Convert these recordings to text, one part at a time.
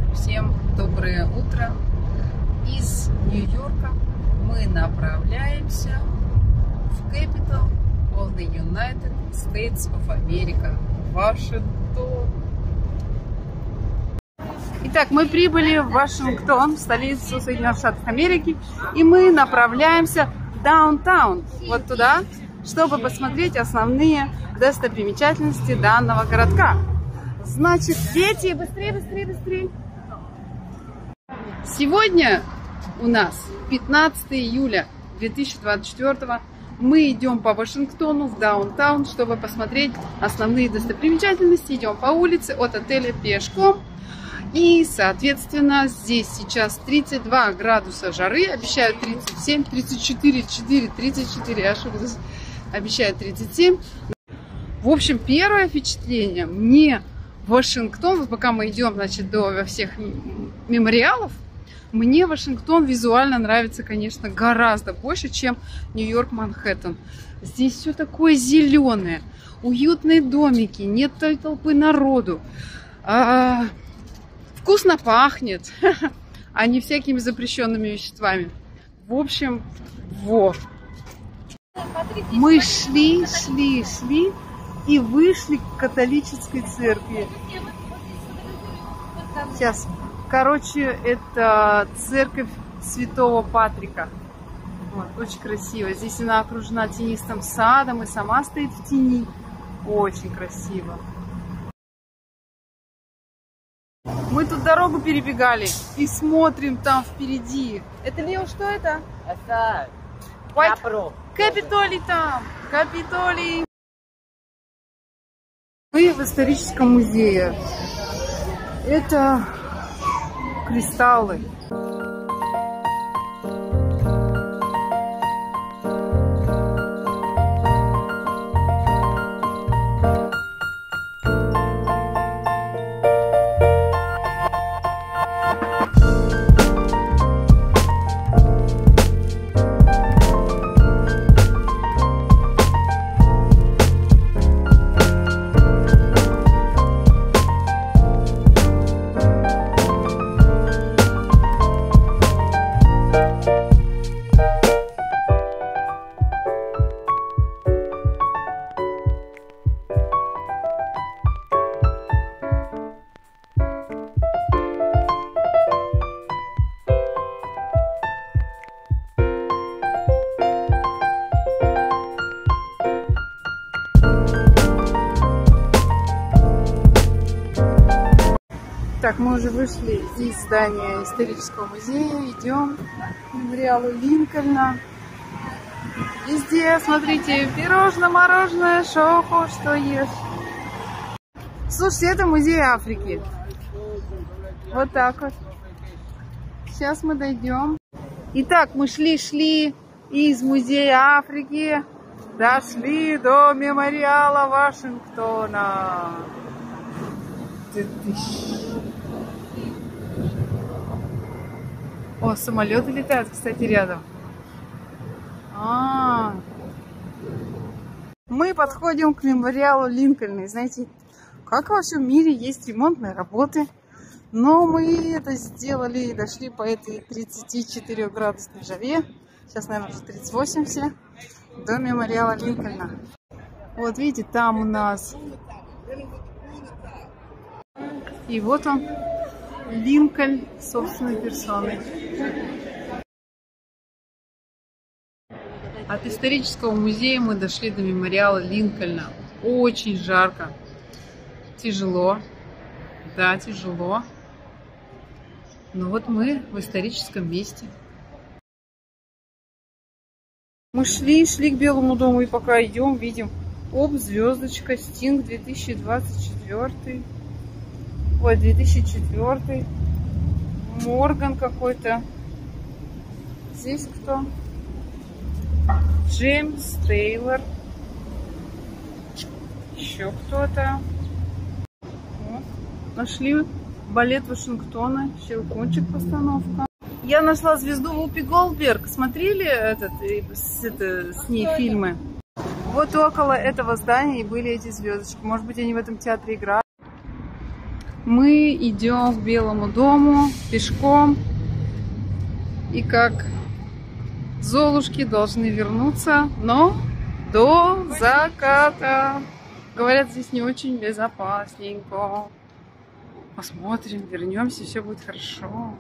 Всем доброе утро. Из Нью-Йорка мы направляемся в Capital of the United States of America, Вашингтон. Итак, мы прибыли в Вашингтон, в столицу Соединенных Штатов Америки, и мы направляемся в даунтаун, вот туда, чтобы посмотреть основные достопримечательности данного городка. Значит, дети, быстрее, быстрее, быстрее! Сегодня у нас 15 июля 2024. Мы идем по Вашингтону в даунтаун, чтобы посмотреть основные достопримечательности. Идем по улице от отеля пешком. И, соответственно, здесь сейчас 32 градуса жары. Обещают 37, 34, 34, ошиблась. Обещают 37. В общем, первое впечатление мне Вашингтон, вот пока мы идем, значит, до всех мемориалов, мне Вашингтон визуально нравится, конечно, гораздо больше, чем Нью-Йорк, Манхэттен. Здесь все такое зеленое, уютные домики, нет той толпы народу, вкусно пахнет, а не всякими запрещенными веществами. В общем, вот. Мы шли и вышли к католической церкви. Сейчас. Короче, это церковь Святого Патрика. Вот, очень красиво. Здесь она окружена тенистым садом и сама стоит в тени. Очень красиво. Мы тут дорогу перебегали и смотрим там впереди. Это, Лео, что это? Это Капитолий там. Капитолий. Мы в историческом музее. Это кристаллы. Так, мы уже вышли из здания исторического музея, идем к мемориалу Линкольна. Везде, смотрите, пирожное, мороженое, шоу, что ешь. Слушайте, это музей Африки. Вот так вот. Сейчас мы дойдем. Итак, мы шли из музея Африки, дошли до мемориала Вашингтона. О, самолеты летают, кстати, рядом. Мы подходим к мемориалу Линкольна. И знаете, как во всем мире есть ремонтные работы. Но мы это сделали и дошли по этой 34-градусной жаре. Сейчас, наверное, уже 38 все. До мемориала Линкольна. Вот видите, там у нас. И вот он. Линкольн собственной персоной. От исторического музея мы дошли до мемориала Линкольна. Очень жарко. Тяжело. Да, тяжело. Но вот мы в историческом месте. Мы шли к Белому дому, и пока идем, видим, оп, звездочка, Стинг 2024. Ой, 2004. Морган какой-то. Здесь кто? Джеймс Тейлор. Еще кто-то. Нашли балет Вашингтона. Щелкунчик постановка. Я нашла звезду Вупи Голдберг. Смотрели с ней фильмы? Вот около этого здания и были эти звездочки. Может быть, они в этом театре играют. Мы идем к Белому дому пешком. И как золушки должны вернуться, но до заката. Говорят, здесь не очень безопасненько. Посмотрим, вернемся, все будет хорошо.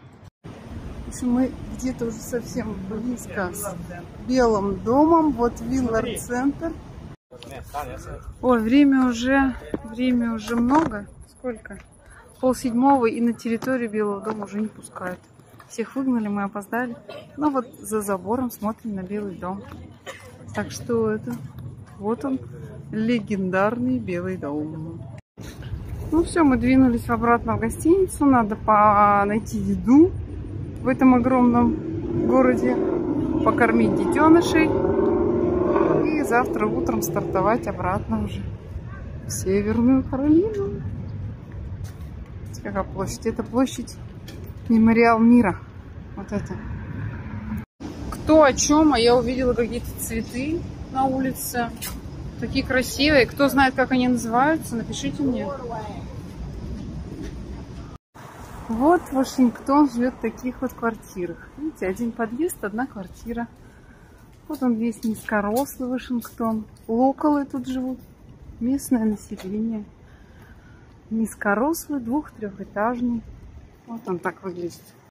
Мы где-то уже совсем близко с Белым домом. Вот Виллард-центр. Ой, время уже много. Сколько? 6:30, и на территорию Белого дома уже не пускают. Всех выгнали, мы опоздали. Но вот за забором смотрим на Белый дом. Так что это... Вот он, легендарный Белый дом. Ну все, мы двинулись обратно в гостиницу. Надо найти еду в этом огромном городе. Покормить детенышей. И завтра утром стартовать обратно уже в Северную Каролину. Какая площадь? Это площадь Мемориал мира. Вот это. Кто о чем? А я увидела какие-то цветы на улице. Такие красивые. Кто знает, как они называются, напишите мне. Вот Вашингтон живет в таких вот квартирах. Видите, один подъезд, одна квартира. Вот он весь низкорослый Вашингтон. Локалы тут живут. Местное население. Низкорослый, 2-3-этажный. Вот он так выглядит.